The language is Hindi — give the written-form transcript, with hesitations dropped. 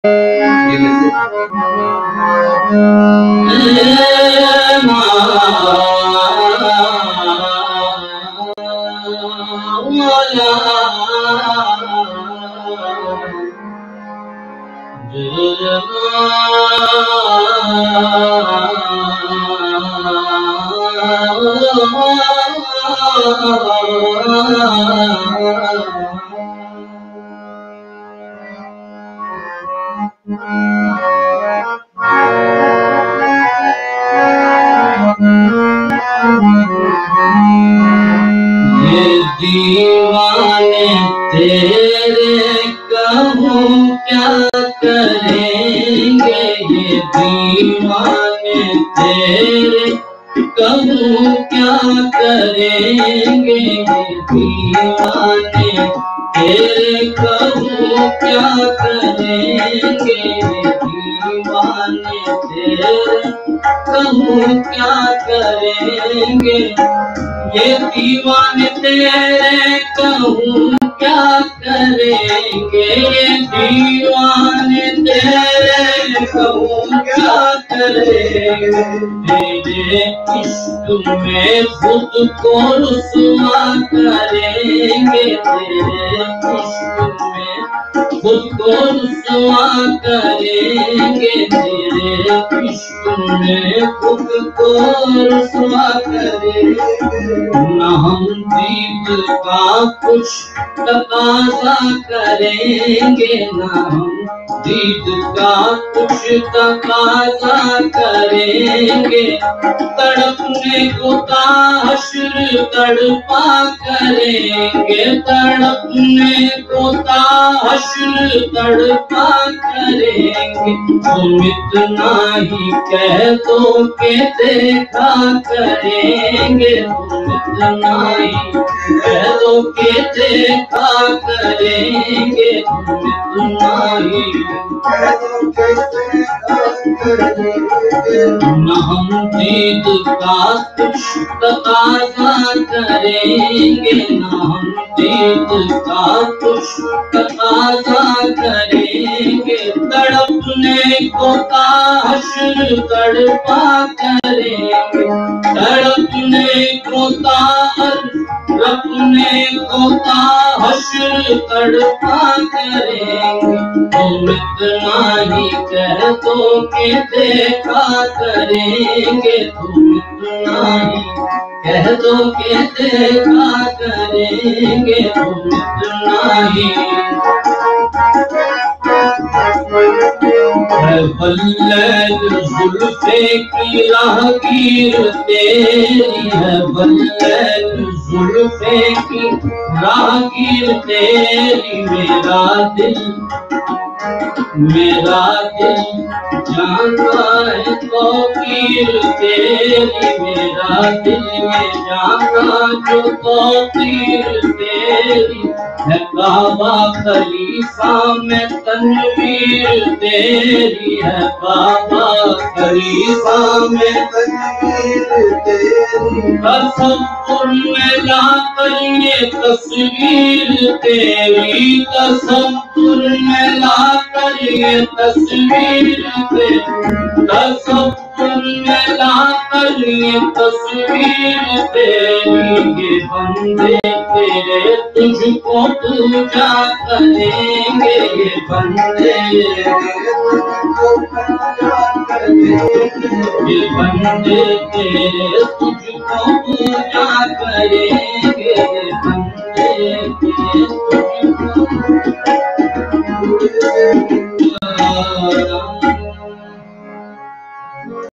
ये दीवाने तेरे कहूँ क्या करेंगे, ये दीवाने तेरे कहूँ क्या करेंगे, ये दीवाने तेरे कहूँ क्या करेंगे, ये दीवाने तेरे कहूँ क्या करेंगे, ये दीवाने तेरे कहूँ क्या करेंगे, ये दीवाने तेरे कहूँ क्या करेंगे, तेरे इश्क में खुद को रुसवा करेंगे, तेरे इश्क में खुद को रुसवा करेंगे, तेरे इश्क में खुद को रुसवा करेंगे। न हम दीद का कुछ तकाज़ा करेंगे, न हम दीद का कुछ तकाज़ा करेंगे, तड़पने को ताहश्र तड़पा करेंगे, तड़पने को ताहश्र तड़पा करेंगे, तुम इतना ही कह दो के देखा करेंगे, तुम इतना ही कह दो के देखा करेंगे, तुम इतना ही कह दो के देखा करेंगे। न हम दीद का कुछ तकाज़ा करेंगे, न हम दीद का कुछ तकाज़ा करेंगे, तड़पने को ताहश्र तड़पा करेंगे, तड़पने को तड़पने को ताहश्र तड़पा करेंगे, तुम इतना ही कह दो के देखा करेंगे, तुम इतना ही कह दो के देखा करेंगे, तुम इतना ही है बल्लैद जुल्फ़े की राहगीर तेरी, है बल्लैद जुल्फ़े की राहगीर तेरी, मेरा दिल जानता है तौक़ीर तेरी, मेरा दिल में जानता जो तौक़ीर तेरी, है काबा खलीफा में तनवीर तेरी, है काबा खलीफा में तनवीर तेरी, तसव्वुर में लाकर ये तस्वीर तेरी, तसव्वुर में लाकर ये तस्वीर तेरी, तसव्वुर में लाकर ये तस्वीर तेरी, ये बंदे तेरे तुझको पूजा करेंगे, ये बंदे ये बंदे तेरे तुझको पूजा करेंगे, ये बंदे तेरे तुझको